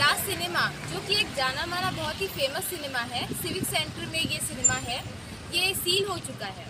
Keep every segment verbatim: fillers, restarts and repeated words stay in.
Miraj cinema, जो कि एक जाना माना बहुत ही फेमस सिनेमा है, सिविक सेंटर में ये सिनेमा है, ये सील हो चुका है।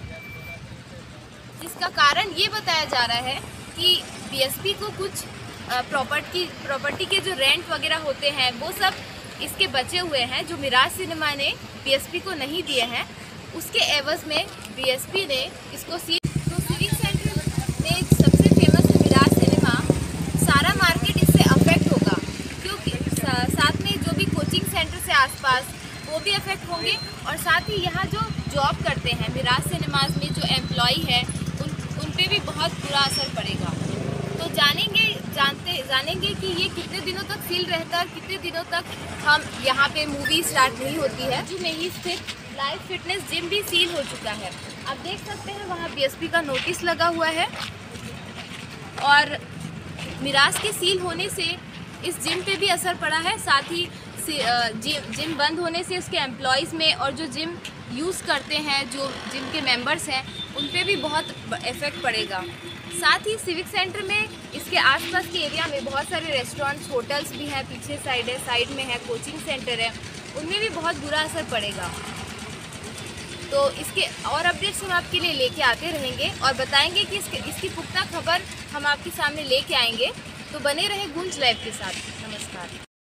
जिसका कारण ये बताया जा रहा है कि बीएसपी को कुछ प्रॉपर्टी प्रॉपर्टी के जो रेंट वगैरह होते हैं वो सब इसके बचे हुए हैं, जो मिराज सिनेमा ने बीएसपी को नहीं दिए हैं। उसके एवज में बीएसपी ने इसको सील। तो सिविक सेंटर में सबसे फेमस मिराज सिनेमा, सारा मार्केट इससे अफेक्ट होगा, क्योंकि साथ में जो भी कोचिंग सेंटर से आसपास वो भी अफेक्ट होंगे, और साथ ही यहाँ जो जॉब करते हैं मिराज सिनेमाज में जो एम्प्लॉय है उन उन पे भी बहुत बुरा असर पड़ेगा। तो जानेंगे जानते जानेंगे कि ये कितने दिनों तक सील रहता है और कितने दिनों तक हम यहाँ पे मूवी स्टार्ट नहीं होती है। जो में ही स्थित लाइव फिटनेस जिम भी सील हो चुका है। आप देख सकते हैं वहाँ बीएसपी का नोटिस लगा हुआ है, और मिराज के सील होने से इस जिम पे भी असर पड़ा है। साथ ही जिम जिम बंद होने से उसके एम्प्लॉयज़ में और जो जिम यूज़ करते हैं, जो जिम के मेंबर्स हैं, उन पे भी बहुत इफेक्ट पड़ेगा। साथ ही सिविक सेंटर में इसके आसपास के एरिया में बहुत सारे रेस्टोरेंट्स, होटल्स भी हैं, पीछे साइड है, साइड में है, कोचिंग सेंटर है, उनमें भी बहुत बुरा असर पड़ेगा। तो इसके और अपडेट्स हम आपके लिए लेके आते रहेंगे और बताएंगे कि इसके इसकी पुख्ता खबर हम आपके सामने लेके आएंगे। तो बने रहे गूंज लाइव के साथ। नमस्कार।